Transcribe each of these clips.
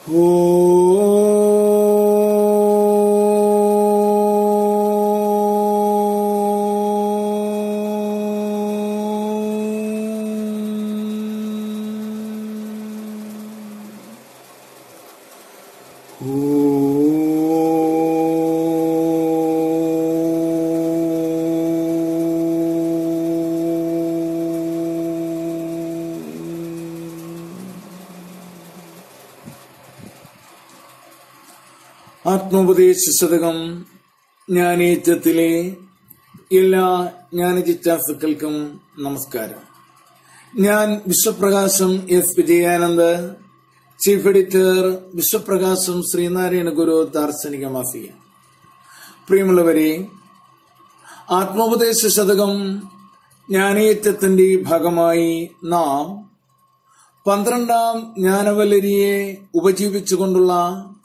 ആത്മോപദേശ ശതകം ജ്ഞാനേറ്റത്തിലെ എല്ലാ ജ്ഞാനജിജ്ഞാസുക്കൾക്കും നമസ്കാരം. ഞാൻ Vishwaprakasham S Vijayanand, chief editor, Vishwaprakasham Sreenarayana Guru ദാർശനിക മാസിക. പ്രിയമുള്ളവരെ, ആത്മോപദേശ ശതകം ജ്ഞാനേറ്റത്തിന്റെ ഭാഗമായി നാം 12ാം ജ്ഞാനവല്ലരിയെ ഉപജീവിച്ചുകൊണ്ടുള്ള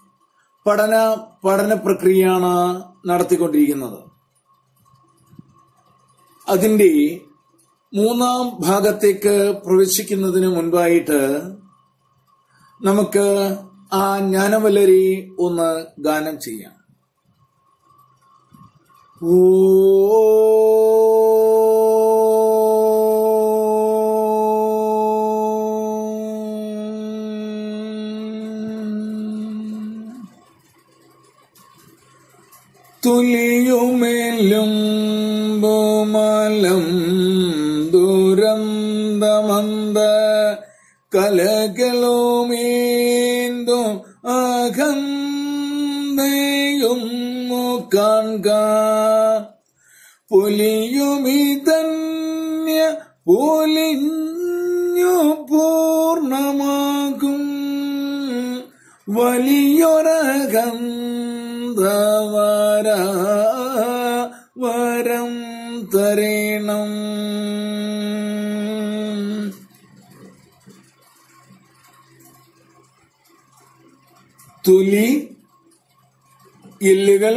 പഠന പ്രക്രിയയാണ് നടത്തിക്കൊണ്ടിരിക്കുന്നത്. അതിന്റെ 3ാം ഭാഗത്തേക്ക് പ്രവേശിക്കുന്നതിന് മുൻപായിട്ട് നമുക്ക് ആ ജ്ഞാനവല്ലരി ഒന്ന് ഗാനം ചെയ്യാം. തുലിയുമെല്ലും ഭൂമലം ദുരന്തമന്ത കലകളുമേന്തും അകന്തയും കാൺക പൊലിയുമിതന്യ പൊലിഞ്ഞു പൂർണ്ണമാകും വരം തരേണം. തുലി, എല്ലുകൾ,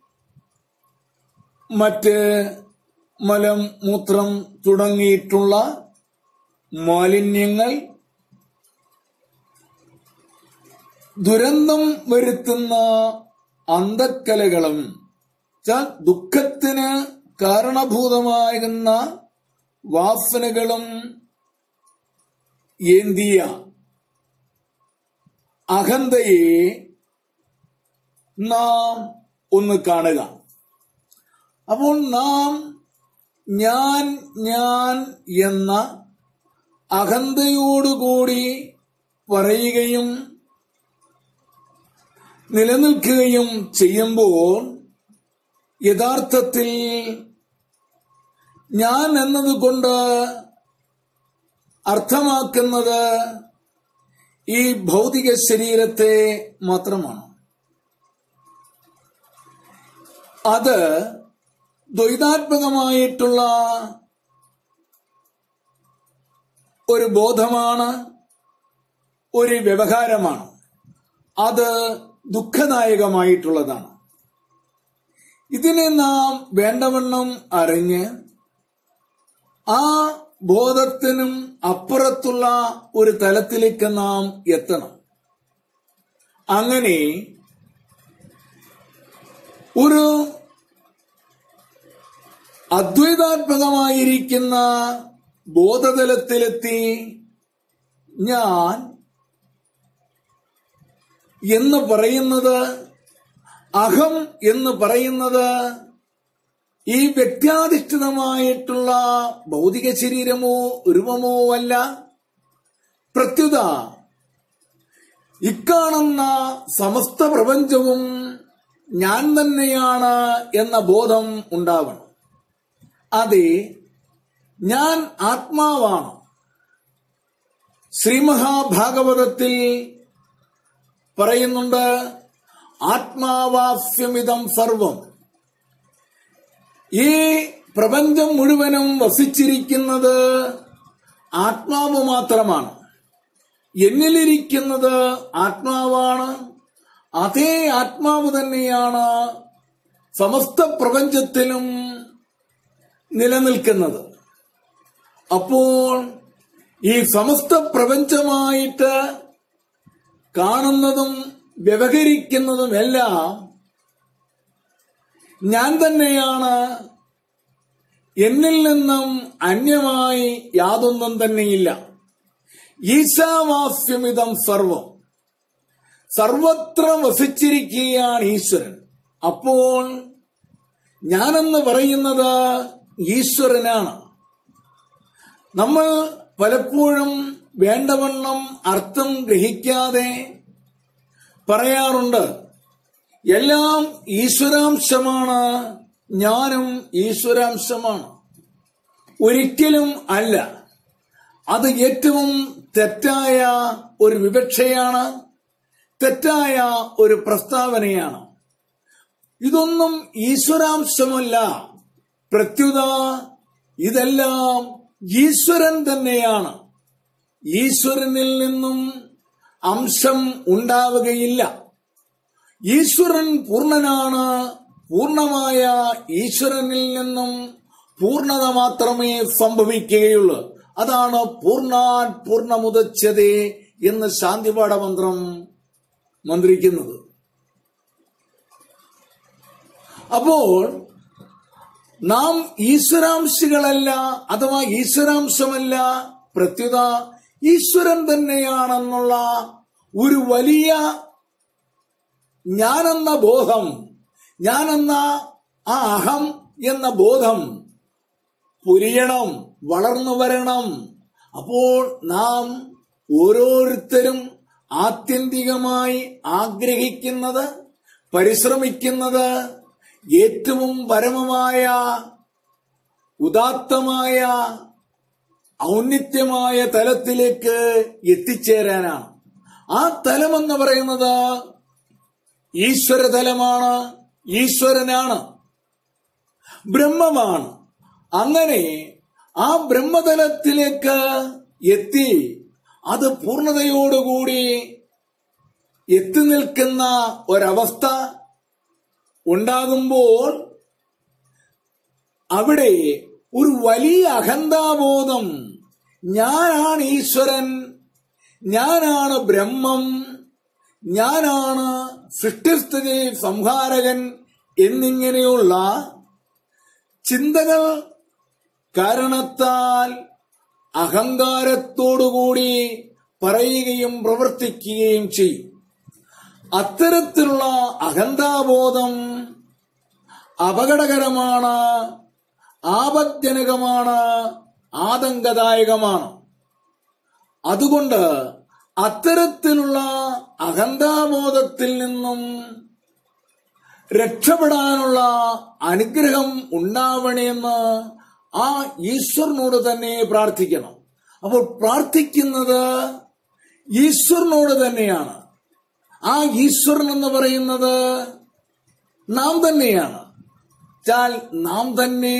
മറ്റ് മലം, മൂത്രം തുടങ്ങിയിട്ടുള്ള മാലിന്യങ്ങൾ ദുരന്തം വരുത്തുന്ന അന്ധക്കലകളും ദുഃഖത്തിന് കാരണഭൂതമാകുന്ന വാസനകളും ഏന്തിയ അഹന്തയെ നാം ഒന്ന് കാണുക. അപ്പോൾ നാം ഞാൻ എന്ന അഹന്തയോടുകൂടി പറയുകയും നിലനിൽക്കുകയും ചെയ്യുമ്പോൾ യഥാർത്ഥത്തിൽ ഞാൻ എന്നതുകൊണ്ട് അർത്ഥമാക്കുന്നത് ഈ ഭൗതിക ശരീരത്തെ മാത്രമാണ്. അത് ദ്വൈതാത്മകമായിട്ടുള്ള ഒരു ബോധമാണ്, ഒരു വ്യവഹാരമാണ്. അത് ദുഃഖദായകമായിട്ടുള്ളതാണ്. ഇതിനെ നാം വേണ്ടവണ്ണം അറിഞ്ഞ് ആ ബോധത്തിനും അപ്പുറത്തുള്ള ഒരു തലത്തിലേക്ക് നാം എത്തണം. അങ്ങനെ ഒരു അദ്വൈതാത്മകമായിരിക്കുന്ന ബോധതലത്തിലെത്തി ഞാൻ എന്ന് പറയുന്നത്, അഹം എന്ന് പറയുന്നത് ഈ വ്യക്തിയാധിഷ്ഠിതമായിട്ടുള്ള ഭൗതിക ശരീരമോ രൂപമോ അല്ല. പ്രത്യുത ഇക്കാണുന്ന സമസ്ത പ്രപഞ്ചവും ഞാൻ തന്നെയാണ് എന്ന ബോധം ഉണ്ടാവണം. അതെ, ഞാൻ ആത്മാവാണ്. ശ്രീമഹാഭാഗവതത്തിൽ പറയുന്നുണ്ട്, ആത്മാവാസ്യമിതം സർവം. ഈ പ്രപഞ്ചം മുഴുവനും വസിച്ചിരിക്കുന്നത് ആത്മാവ് മാത്രമാണ്. എന്നിലിരിക്കുന്നത് ആത്മാവാണ്. അതേ ആത്മാവ് തന്നെയാണ് സമസ്ത പ്രപഞ്ചത്തിലും നിലനിൽക്കുന്നത്. അപ്പോൾ ഈ സമസ്ത പ്രപഞ്ചമായിട്ട് കാണുന്നതും വ്യവഹരിക്കുന്നതുമെല്ലാം ഞാൻ തന്നെയാണ്, എന്നിൽ നിന്നും അന്യമായി യാതൊന്നും തന്നെയില്ല. ഈശാവാസ്യമിതം സർവം, സർവത്ര വസിച്ചിരിക്കുകയാണ് ഈശ്വരൻ. അപ്പോൾ ഞാനെന്ന് പറയുന്നത് ഈശ്വരനാണ്. നമ്മൾ പലപ്പോഴും വേണ്ടവണ്ണം അർത്ഥം ഗ്രഹിക്കാതെ പറയാറുണ്ട്, എല്ലാം ഈശ്വരാംശമാണ്, ഞാനും ഈശ്വരാംശമാണ്. ഒരിക്കലും അല്ല. അത് ഏറ്റവും തെറ്റായ ഒരു വിവക്ഷയാണ്, തെറ്റായ ഒരു പ്രസ്താവനയാണ്. ഇതൊന്നും ഈശ്വരാംശമല്ല, പ്രത്യുത ഇതെല്ലാം ഈശ്വരൻ തന്നെയാണ്. ഈശ്വരനിൽ നിന്നും അംശം ഉണ്ടാവുകയില്ല. ഈശ്വരൻ പൂർണ്ണനാണ്. പൂർണ്ണമായ ഈശ്വരനിൽ നിന്നും പൂർണ്ണത മാത്രമേ സംഭവിക്കുകയുള്ളൂ. അതാണ് പൂർണ്ണാത് പൂർണ്ണമുദച്യതേ എന്ന് ശാന്തിപാഠമന്ത്രം മന്ത്രിക്കുന്നത്. അപ്പോൾ നാം ഈശ്വരാംശികളല്ല, അഥവാ ഈശ്വരാംശമല്ല, പ്രത്യുത ഈശ്വരൻ തന്നെയാണെന്നുള്ള ഒരു വലിയ ഞാനെന്ന ബോധം, ഞാനെന്ന ആ അഹം എന്ന ബോധം പുരിയണം, വളർന്നു വരണം. അപ്പോൾ നാം ഓരോരുത്തരും ആത്യന്തികമായി ആഗ്രഹിക്കുന്നത്, പരിശ്രമിക്കുന്നത് ഏറ്റവും പരമമായ, ഉദാത്തമായ, ഔന്നിത്യമായ തലത്തിലേക്ക് എത്തിച്ചേരാനാണ്. ആ തലമെന്ന് പറയുന്നത് ഈശ്വരതലമാണ്, ഈശ്വരനാണ്, ബ്രഹ്മമാണ്. അങ്ങനെ ആ ബ്രഹ്മതലത്തിലേക്ക് എത്തി അത് പൂർണ്ണതയോടുകൂടി എത്തി നിൽക്കുന്ന ഒരവസ്ഥ ഉണ്ടാകുമ്പോൾ അവിടെ ഒരു വലിയ അഹന്താബോധം, ഞാനാണ് ഈശ്വരൻ, ഞാനാണ് ബ്രഹ്മം, ഞാനാണ് സൃഷ്ടിസ്ഥിതി സംഹാരകൻ എന്നിങ്ങനെയുള്ള ചിന്തകൾ കാരണത്താൽ അഹങ്കാരത്തോടുകൂടി പറയുകയും പ്രവർത്തിക്കുകയും ചെയ്യും. അത്തരത്തിലുള്ള അഹന്താബോധം അപകടകരമാണ്, ആപജ്ജനകമാണ്, ആതങ്കദായകമാണ്. അതുകൊണ്ട് അത്തരത്തിലുള്ള അഹന്താബോധത്തിൽ നിന്നും രക്ഷപ്പെടാനുള്ള അനുഗ്രഹം ഉണ്ടാവണമെന്ന് ആ ഈശ്വരനോട് തന്നെ പ്രാർത്ഥിക്കണം. അപ്പോൾ പ്രാർത്ഥിക്കുന്നത് ഈശ്വരനോട് തന്നെയാണ്. ആ ഈശ്വരൻ എന്ന് പറയുന്നത് നാം തന്നെയാണ്. നാം തന്നെ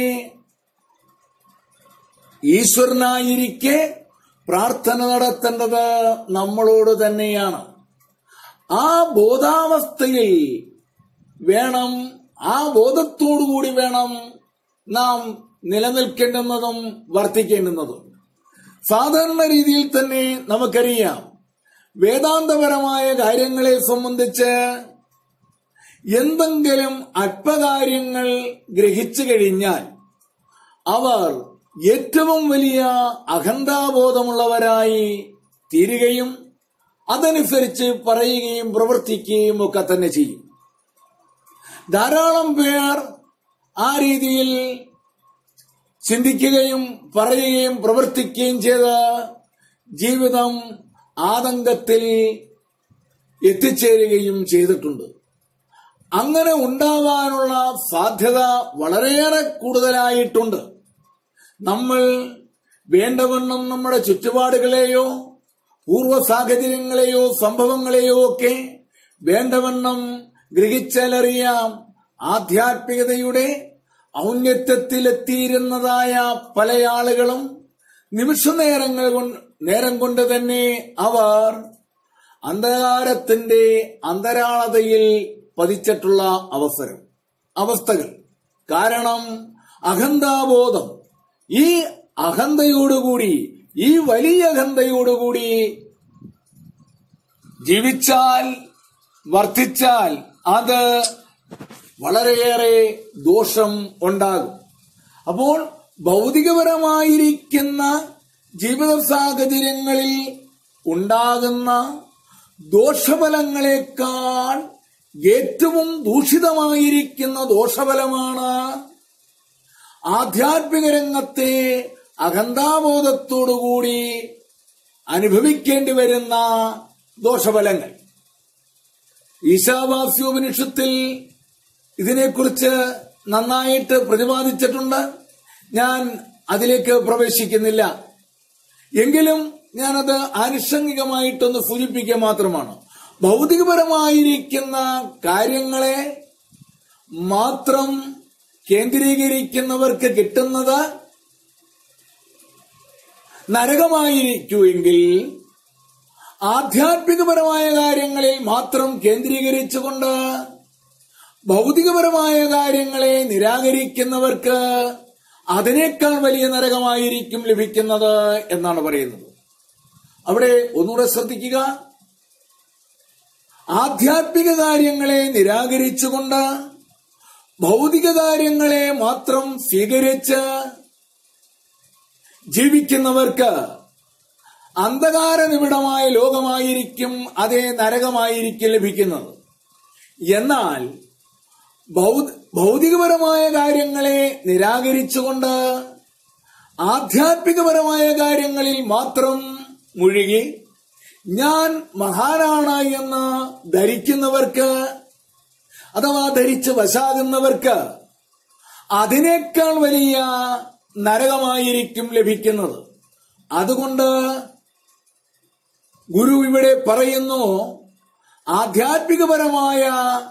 ഈശ്വരനായിരിക്കെ പ്രാർത്ഥന നടത്തേണ്ടത് നമ്മളോട് തന്നെയാണ്. ആ ബോധാവസ്ഥയിൽ വേണം, ആ ബോധത്തോടുകൂടി വേണം നാം നിലനിൽക്കേണ്ടുന്നതും വർത്തിക്കേണ്ടുന്നതും. സാധാരണ രീതിയിൽ തന്നെ നമുക്കറിയാം, വേദാന്തപരമായ കാര്യങ്ങളെ സംബന്ധിച്ച് എന്തെങ്കിലും അല്പകാര്യങ്ങൾ ഗ്രഹിച്ചു കഴിഞ്ഞാൽ അവർ ഏറ്റവും വലിയ അഹന്താബോധമുള്ളവരായി തീരുകയും അതനുസരിച്ച് പറയുകയും പ്രവർത്തിക്കുകയും ഒക്കെ തന്നെ ചെയ്യും. ധാരാളം പേർ ആ രീതിയിൽ ചിന്തിക്കുകയും പറയുകയും പ്രവർത്തിക്കുകയും ചെയ്ത് ജീവിതം ആതങ്കത്തിൽ എത്തിച്ചേരുകയും ചെയ്തിട്ടുണ്ട്. അങ്ങനെ ഉണ്ടാവാനുള്ള സാധ്യത വളരെയേറെ കൂടുതലായിട്ടുണ്ട്. നമ്മൾ വേണ്ടവണ്ണം നമ്മുടെ ചുറ്റുപാടുകളെയോ പൂർവ്വ സാഹചര്യങ്ങളെയോ സംഭവങ്ങളെയോ ഒക്കെ വേണ്ടവണ്ണം ഗ്രഹിച്ചാലറിയാം, ആധ്യാത്മികതയുടെ ഔന്നത്യത്തിലെത്തിയിരുന്നതായ പല ആളുകളും നേരം കൊണ്ട് തന്നെ അവർ അന്ധകാരത്തിന്റെ അന്തരാളതയിൽ പതിച്ചിട്ടുള്ള അവസ്ഥകൾ. കാരണം അഹന്താബോധം, ഈ അഹന്തയോടുകൂടി, ഈ വലിയ അഹന്തയോടുകൂടി ജീവിച്ചാൽ, വർദ്ധിച്ചാൽ അത് വളരെയേറെ ദോഷം ഉണ്ടാകും. അപ്പോൾ ഭൗതികപരമായിരിക്കുന്ന ജീവിത സാഹചര്യങ്ങളിൽ ഉണ്ടാകുന്ന ദോഷഫലങ്ങളെക്കാൾ ഏറ്റവും ദൂഷിതമായിരിക്കുന്ന ദോഷഫലമാണ് ആധ്യാത്മിക രംഗത്തെ അഹന്താബോധത്തോടുകൂടി അനുഭവിക്കേണ്ടി വരുന്ന ദോഷഫലങ്ങൾ. ഈശാവാസ്യോപനിഷത്തിൽ ഇതിനെക്കുറിച്ച് നന്നായിട്ട് പ്രതിപാദിച്ചിട്ടുണ്ട്. ഞാൻ അതിലേക്ക് പ്രവേശിക്കുന്നില്ല. എങ്കിലും ഞാനത് ആനുഷംഗികമായിട്ടൊന്ന് സൂചിപ്പിക്കുക മാത്രമാണ്. ഭൗതികപരമായിരിക്കുന്ന കാര്യങ്ങളെ മാത്രം കേന്ദ്രീകരിക്കുന്നവർക്ക് കിട്ടുന്നത് നരകമായിരിക്കുമെങ്കിൽ, ആധ്യാത്മികപരമായ കാര്യങ്ങളിൽ മാത്രം കേന്ദ്രീകരിച്ചുകൊണ്ട് ഭൗതികപരമായ കാര്യങ്ങളെ നിരാകരിക്കുന്നവർക്ക് അതിനേക്കാൾ വലിയ നരകമായിരിക്കും ലഭിക്കുന്നത് എന്നാണ് പറയുന്നത്. അവിടെ ഒന്നുകൂടെ ശ്രദ്ധിക്കുക. ആധ്യാത്മിക കാര്യങ്ങളെ നിരാകരിച്ചുകൊണ്ട് ഭൗതിക കാര്യങ്ങളെ മാത്രം സ്വീകരിച്ച് ജീവിക്കുന്നവർക്ക് അന്ധകാര നിബിഡമായ ലോകമായിരിക്കും, അതേ നരകമായിരിക്കും ലഭിക്കുന്നത്. എന്നാൽ ഭൗതികപരമായ കാര്യങ്ങളെ നിരാകരിച്ചുകൊണ്ട് ആധ്യാത്മികപരമായ കാര്യങ്ങളിൽ മാത്രം മുഴുകി ഞാൻ മഹാനാണ് എന്ന് ധരിക്കുന്നവർക്ക്, അഥവാ ധരിച്ച് വശാകുന്നവർക്ക് അതിനേക്കാൾ വലിയ നരകമായിരിക്കും ലഭിക്കുന്നത്. അതുകൊണ്ട് ഗുരു ഇവിടെ പറയുന്നു, ആധ്യാത്മികപരമായ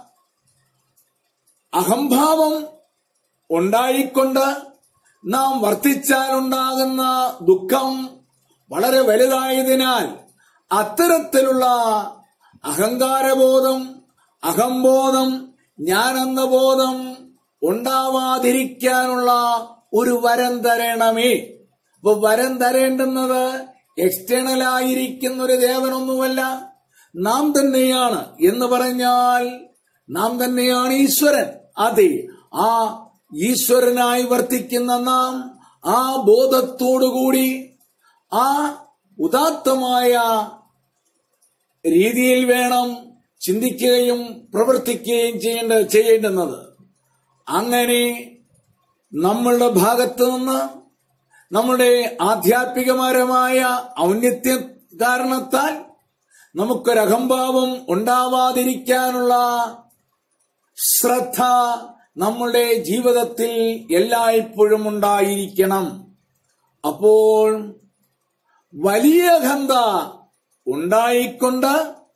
അഹംഭാവം ഉണ്ടായിക്കൊണ്ട് നാം വർത്തിച്ചാലുണ്ടാകുന്ന ദുഃഖം വളരെ വലുതായതിനാൽ അത്തരത്തിലുള്ള അഹങ്കാരബോധം, അഹംബോധം, ഞാനെന്ന ബോധം ഉണ്ടാവാതിരിക്കാനുള്ള ഒരു വരം തരണമേ. അപ്പൊ വരം തരേണ്ടുന്നത് എക്സ്റ്റേണൽ ആയിരിക്കുന്ന ഒരു ദേവനൊന്നുമല്ല, നാം തന്നെയാണ്. എന്ന് പറഞ്ഞാൽ നാം തന്നെയാണ് ഈശ്വരൻ. അതെ, ആ ഈശ്വരനായി വർത്തിക്കുന്ന നാം ആ ബോധത്തോടുകൂടി ആ ഉദാത്തമായ രീതിയിൽ വേണം ചിന്തിക്കുകയും പ്രവർത്തിക്കുകയും ചെയ്യേണ്ടുന്നത്. അങ്ങനെ നമ്മളുടെ ഭാഗത്തു നിന്ന് നമ്മുടെ ആധ്യാത്മികപരമായ ഔന്നത്യ കാരണത്താൽ നമുക്കൊരഹംഭാവം ഉണ്ടാവാതിരിക്കാനുള്ള ശ്രദ്ധ നമ്മുടെ ജീവിതത്തിൽ എല്ലായ്പ്പോഴും ഉണ്ടായിരിക്കണം. അപ്പോൾ വലിയ അഹന്ത ഉണ്ടായിക്കൊണ്ട്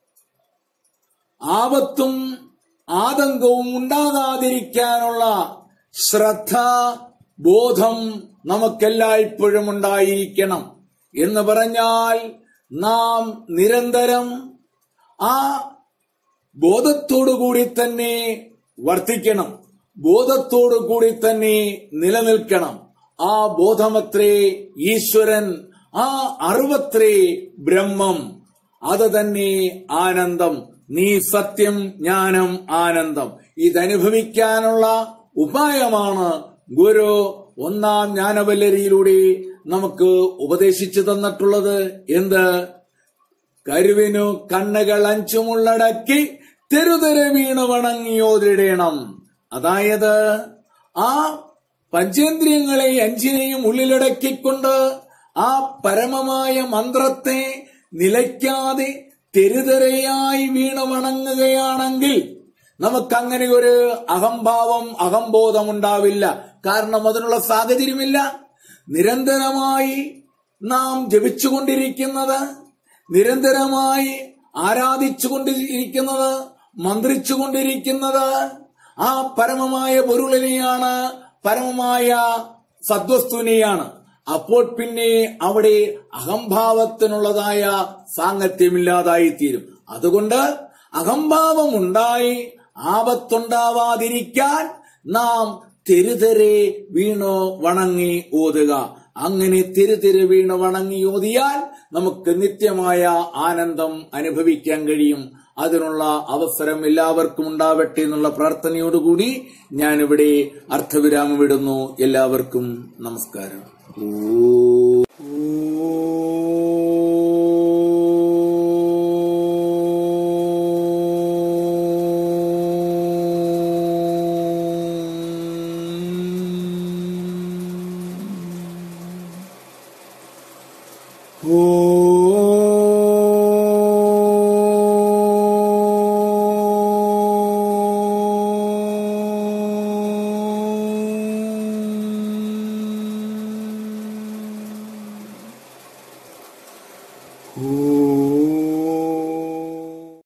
ആപത്തും ആതങ്കവും ഉണ്ടാകാതിരിക്കാനുള്ള ശ്രദ്ധ, ബോധം നമുക്കെല്ലായ്പ്പോഴും ഉണ്ടായിരിക്കണം. എന്ന് പറഞ്ഞാൽ നാം നിരന്തരം ആ ബോധത്തോടുകൂടി തന്നെ വർത്തിക്കണം, ബോധത്തോടുകൂടി തന്നെ നിലനിൽക്കണം. ആ ബോധമത്രേ ഈശ്വരൻ, ആ അറിവത്രേ ബ്രഹ്മം, അത് തന്നെ ആനന്ദം. നീ സത്യം, ജ്ഞാനം, ആനന്ദം. ഇതനുഭവിക്കാനുള്ള ഉപായമാണ് ഗുരു ഒന്നാം ജ്ഞാനവല്ലരിയിലൂടെ നമുക്ക് ഉപദേശിച്ചു തന്നിട്ടുള്ളത്. എന്ത്? കരുവിനു കണ്ണുകൾ അഞ്ചുമുള്ളടക്കി തെരുതെര വീണ വണങ്ങിയോതിടേണം. അതായത് ആ പഞ്ചേന്ദ്രിയങ്ങളെ അഞ്ചിനെയും ഉള്ളിലടക്കിക്കൊണ്ട് ആ പരമമായ മന്ത്രത്തെ നിലയ്ക്കാതെ തെരുതെരയായി വീണ വണങ്ങുകയാണെങ്കിൽ നമുക്കങ്ങനെ ഒരു അഹംഭാവം, അഹംബോധം ഉണ്ടാവില്ല. കാരണം അതിനുള്ള സാഹചര്യമില്ല. നിരന്തരമായി നാം ജപിച്ചുകൊണ്ടിരിക്കുന്നത്, നിരന്തരമായി ആരാധിച്ചുകൊണ്ടിരിക്കുന്നത്, മന്ത്രിച്ചുകൊണ്ടിരിക്കുന്നത് ആ പരമമായ പൊരുളിനെയാണ്, പരമമായ സദ്വസ്തുവിനെയാണ്. അപ്പോൾ പിന്നെ അവിടെ അഹംഭാവത്തിനുള്ളതായ സാങ്കത്യമില്ലാതായിത്തീരും. അതുകൊണ്ട് അഹംഭാവം ഉണ്ടായി ആപത്തുണ്ടാവാതിരിക്കാൻ നാം തെരുതെരെ വീണോ വണങ്ങി ഓതുക. അങ്ങനെ തിരു വീണ് വണങ്ങിയോതിയാൽ നമുക്ക് നിത്യമായ ആനന്ദം അനുഭവിക്കാൻ കഴിയും. അതിനുള്ള അവസരം എല്ലാവർക്കും ഉണ്ടാവട്ടെ എന്നുള്ള പ്രാർത്ഥനയോടുകൂടി ഞാനിവിടെ അർത്ഥവിരാമം ഇടുന്നു. എല്ലാവർക്കും നമസ്കാരം. ഓ